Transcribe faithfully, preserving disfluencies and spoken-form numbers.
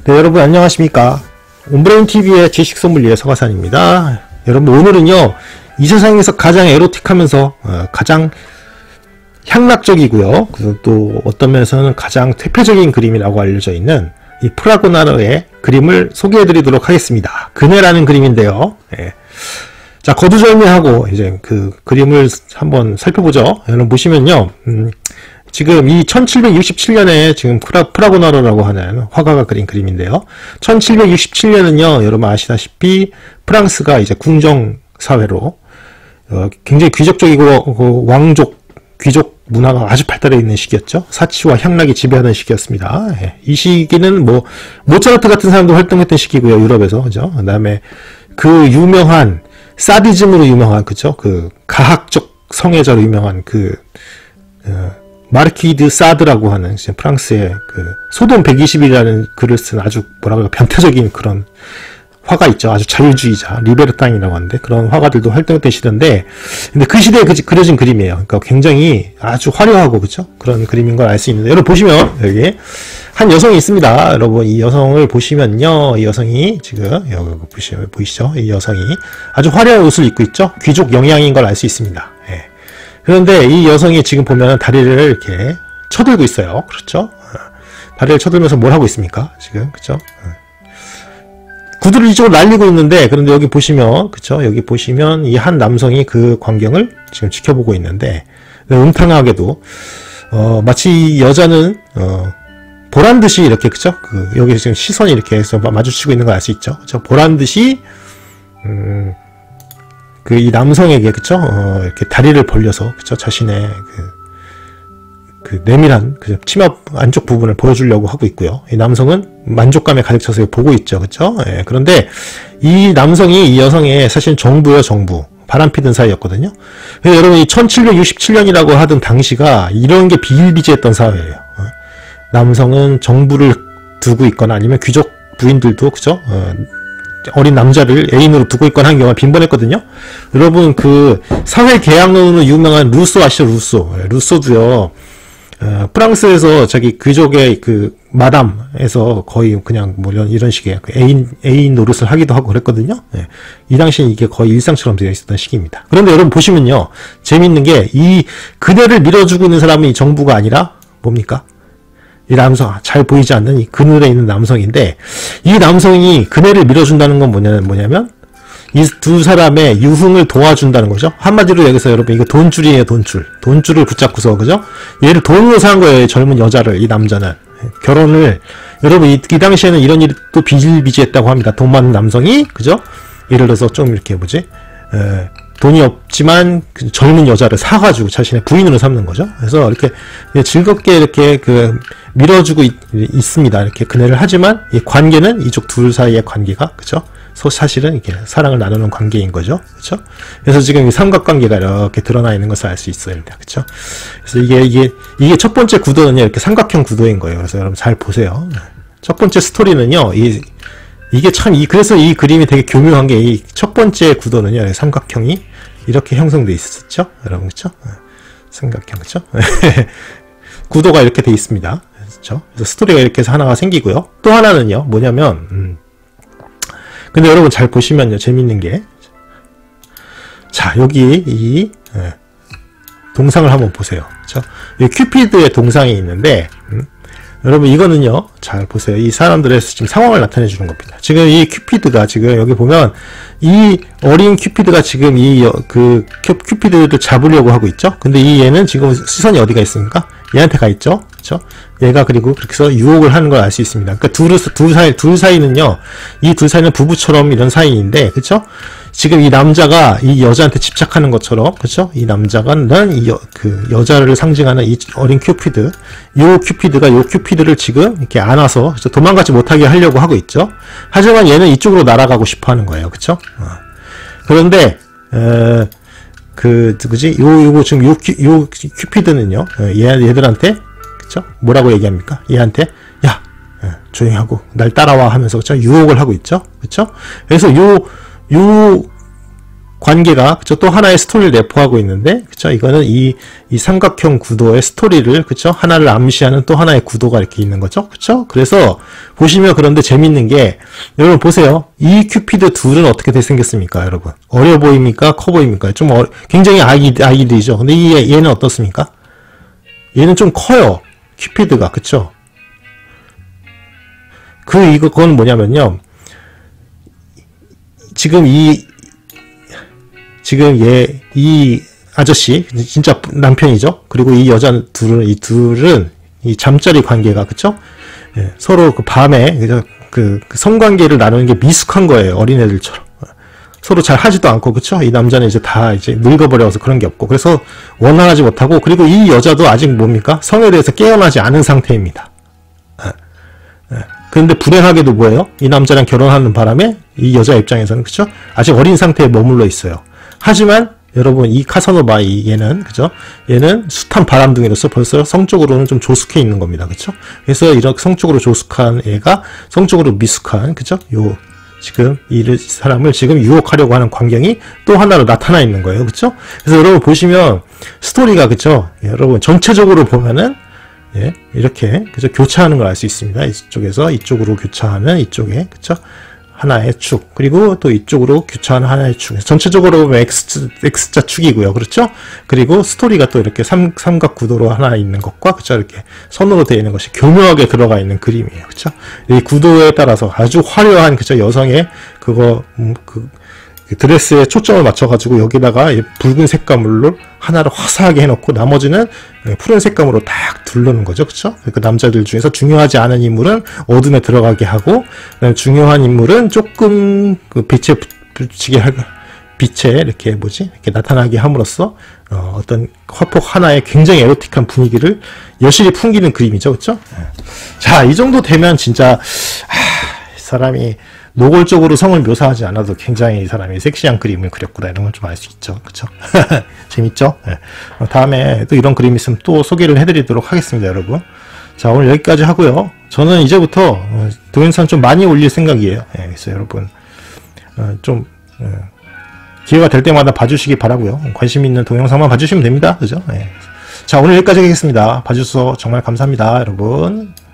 네, 여러분 안녕하십니까. 온브레인티비의 지식소믈리에 서가산입니다. 여러분 오늘은요, 이 세상에서 가장 에로틱하면서 어, 가장 향락적이고요, 또 어떤 면에서는 가장 퇴폐적인 그림이라고 알려져 있는 이 프라고나르의 그림을 소개해 드리도록 하겠습니다. 그네라는 그림인데요. 예. 자, 거두절미하고 이제 그 그림을 한번 살펴보죠. 여러분 보시면요, 음, 지금 이 천칠백육십칠 년에 지금 프라, 프라고나르라고 하는 화가가 그린 그림인데요. 천칠백육십칠 년은요, 여러분 아시다시피 프랑스가 이제 궁정 사회로 어, 굉장히 귀족적이고 그 왕족, 귀족 문화가 아주 발달해 있는 시기였죠. 사치와 향락이 지배하는 시기였습니다. 예. 이 시기는 뭐 모차르트 같은 사람도 활동했던 시기고요, 유럽에서. 그죠? 그다음에 그 유명한 사디즘으로 유명한, 그죠? 그 가학적 성애자로 유명한 그 어, 마르키 드 사드라고 하는 프랑스의 그 소돔 백이십이라는 글을 쓴 아주 뭐라고 변태적인 그런 화가 있죠. 아주 자유주의자, 리베르탕이라고 하는데 그런 화가들도 활동했던 시대인데, 근데 그 시대에 그, 그려진 그림이에요. 그러니까 굉장히 아주 화려하고, 그죠? 그런 그림인 걸 알 수 있는데, 여러분 보시면 여기 한 여성이 있습니다. 여러분 이 여성을 보시면요, 이 여성이 지금 여기 보시죠, 보이시죠? 이 여성이 아주 화려한 옷을 입고 있죠. 귀족 영향인 걸 알 수 있습니다. 예. 그런데 이 여성이 지금 보면 다리를 이렇게 쳐들고 있어요. 그렇죠? 다리를 쳐들면서 뭘 하고 있습니까? 지금, 그렇죠? 구두를 이쪽으로 날리고 있는데, 그런데 여기 보시면, 그쵸? 여기 보시면 이 한 남성이 그 광경을 지금 지켜보고 있는데, 음탕하게도, 어, 마치 여자는, 어, 보란 듯이 이렇게, 그쵸? 그, 여기 지금 시선이 이렇게 해서 마주치고 있는 걸 알 수 있죠? 그쵸? 보란 듯이, 음, 그, 이 남성에게, 그쵸? 어, 이렇게 다리를 벌려서, 그쵸? 자신의 그, 그 내밀한 그 치마 안쪽 부분을 보여주려고 하고 있고요. 이 남성은 만족감에 가득 차서 보고 있죠, 그렇죠? 예, 그런데 이 남성이 이 여성의 사실 정부예요, 정부. 바람피던 사이였거든요. 그래서 여러분 이 천칠백육십칠 년이라고 하던 당시가 이런 게 비일비재했던 사회예요. 어? 남성은 정부를 두고 있거나 아니면 귀족 부인들도, 그죠? 어, 어린 남자를 애인으로 두고 있거나 하는 경우가 빈번했거든요. 여러분 그 사회 계약론으로 유명한 루소 아시죠? 루소. 예, 루소도요. 어, 프랑스에서 자기 귀족의 그 마담에서 거의 그냥 뭐 이런, 이런 식의 그 애인, 애인 노릇을 하기도 하고 그랬거든요. 예. 이 당시엔 이게 거의 일상처럼 되어 있었던 시기입니다. 그런데 여러분 보시면요, 재밌는 게 이 그대를 밀어주고 있는 사람은 이 정부가 아니라 뭡니까? 이 남성, 잘 보이지 않는 이 그늘에 있는 남성인데, 이 남성이 그네를 밀어준다는 건 뭐냐면, 뭐냐면 이 두 사람의 유흥을 도와준다는 거죠. 한마디로 여기서 여러분 이거 돈줄이에요, 돈줄. 돈줄을 붙잡고서, 그죠? 얘를 돈으로 산 거예요, 젊은 여자를, 이 남자는. 결혼을, 여러분 이, 이 당시에는 이런 일이 또 비일비재했다고 합니다. 돈 많은 남성이, 그죠? 예를 들어서 좀 이렇게 뭐지? 에, 돈이 없지만 그 젊은 여자를 사가지고 자신의 부인으로 삼는 거죠. 그래서 이렇게 즐겁게 이렇게 그 밀어주고 있, 있습니다. 이렇게 그네를 하지만 이 관계는 이쪽 둘 사이의 관계가, 그죠? 사실은 이렇게 사랑을 나누는 관계인 거죠. 그렇죠? 그래서 지금 이 삼각관계가 이렇게 드러나 있는 것을 알 수 있어요. 그렇죠? 그래서 이게 이게 이게 첫 번째 구도는요, 이렇게 삼각형 구도인 거예요. 그래서 여러분 잘 보세요. 첫 번째 스토리는요, 이 이게 참 이 그래서 이 그림이 되게 교묘한 게 이 첫 번째 구도는요, 삼각형이 이렇게 형성돼 있었죠, 여러분. 그렇죠? 삼각형, 그렇죠? 구도가 이렇게 돼 있습니다. 그렇죠? 그래서 스토리가 이렇게 해서 하나가 생기고요. 또 하나는요, 뭐냐면 음, 근데 여러분 잘 보시면요, 재밌는 게, 자, 여기 이 예, 동상을 한번 보세요. 그렇죠? 이 큐피드의 동상이 있는데, 음, 여러분 이거는요, 잘 보세요. 이 사람들의 지금 상황을 나타내 주는 겁니다. 지금 이 큐피드가 지금 여기 보면 이 어린 큐피드가 지금 이 그 큐피드를 잡으려고 하고 있죠. 근데 이 얘는 지금 시선이 어디가 있습니까? 얘한테 가 있죠. 그렇죠? 얘가 그리고 그렇게 해서 유혹을 하는 걸 알 수 있습니다. 그러니까 둘, 둘 사이, 둘 사이는요, 이 둘 사이는 부부처럼 이런 사이인데, 그렇죠? 지금 이 남자가 이 여자한테 집착하는 것처럼, 그렇죠? 이 남자가는 이 여, 그 여자를 상징하는 이 어린 큐피드, 요 큐피드가 요 큐피드를 지금 이렇게 안아서 도망가지 못하게 하려고 하고 있죠. 하지만 얘는 이쪽으로 날아가고 싶어 하는 거예요. 그렇죠? 어. 그런데 에, 그 그지? 요 요거 지금 요, 요 큐피드는요, 얘 얘들한테, 그쵸? 뭐라고 얘기합니까? 얘한테, 야, 조용히 하고 날 따라와 하면서, 그쵸? 유혹을 하고 있죠, 그쵸? 그래서 요 요 관계가 그쵸 또 하나의 스토리를 내포하고 있는데 그쵸 이거는 이, 이 삼각형 구도의 스토리를 그쵸 하나를 암시하는 또 하나의 구도가 이렇게 있는 거죠. 그쵸 그래서 보시면 그런데 재밌는 게 여러분 보세요. 이 큐피드 둘은 어떻게 생겼습니까 여러분? 어려 보입니까? 커 보입니까? 좀 어, 굉장히 아기, 아기들이죠. 근데 이, 얘는 어떻습니까? 얘는 좀 커요. 큐피드가 그쵸 그 이거 그건 뭐냐면요. 지금 이 지금 얘, 이 아저씨, 진짜 남편이죠? 그리고 이 여자 둘은, 이 둘은, 이 잠자리 관계가, 그쵸? 예, 서로 그 밤에, 그, 그 성관계를 나누는 게 미숙한 거예요. 어린애들처럼. 서로 잘 하지도 않고, 그쵸? 이 남자는 이제 다 이제 늙어버려서 그런 게 없고. 그래서 원활하지 못하고, 그리고 이 여자도 아직 뭡니까? 성에 대해서 깨어나지 않은 상태입니다. 예, 예. 그런데 불행하게도 뭐예요? 이 남자랑 결혼하는 바람에, 이 여자 입장에서는, 그쵸? 아직 어린 상태에 머물러 있어요. 하지만 여러분 이 카사노바 이 얘는 그죠? 얘는 숱한 바람둥이로서 벌써 성적으로는 좀 조숙해 있는 겁니다. 그쵸? 그래서 이렇게 성적으로 조숙한 애가 성적으로 미숙한 그죠? 요 지금 이 사람을 지금 유혹하려고 하는 광경이 또 하나로 나타나 있는 거예요. 그쵸? 그래서 여러분 보시면 스토리가 그쵸? 예, 여러분 전체적으로 보면은 예, 이렇게 그죠? 교차하는 걸 알 수 있습니다. 이쪽에서 이쪽으로 교차하는 이쪽에 그쵸? 하나의 축 그리고 또 이쪽으로 교차하는 하나의 축 전체적으로 보면 X, X자 축이고요. 그렇죠? 그리고 스토리가 또 이렇게 삼, 삼각 구도로 하나 있는 것과 그쵸? 이렇게 선으로 되어 있는 것이 교묘하게 들어가 있는 그림이에요. 그쵸? 이 구도에 따라서 아주 화려한 그쵸? 여성의 그거 음, 그 드레스에 초점을 맞춰가지고 여기다가 붉은 색감으로 하나를 화사하게 해놓고 나머지는 푸른 색감으로 딱 둘러는 거죠. 그쵸? 그 남자들 중에서 중요하지 않은 인물은 어둠에 들어가게 하고 중요한 인물은 조금 그 빛에 붙이게 하고 빛에 이렇게 뭐지? 이렇게 나타나게 함으로써 어, 어떤 화폭 하나의 굉장히 에로틱한 분위기를 여실히 풍기는 그림이죠. 그쵸? 자, 이 정도 되면 진짜 하, 이 사람이 노골적으로 성을 묘사하지 않아도 굉장히 이 사람이 섹시한 그림을 그렸구나 이런 걸 좀 알 수 있죠. 그쵸? 재밌죠? 네. 그다음에 또 이런 그림 있으면 또 소개를 해드리도록 하겠습니다, 여러분. 자, 오늘 여기까지 하고요. 저는 이제부터 어, 동영상 좀 많이 올릴 생각이에요. 네, 그래서 여러분 어, 좀 어, 기회가 될 때마다 봐주시기 바라고요. 관심 있는 동영상만 봐주시면 됩니다. 그죠? 네. 자, 오늘 여기까지 하겠습니다. 봐주셔서 정말 감사합니다, 여러분.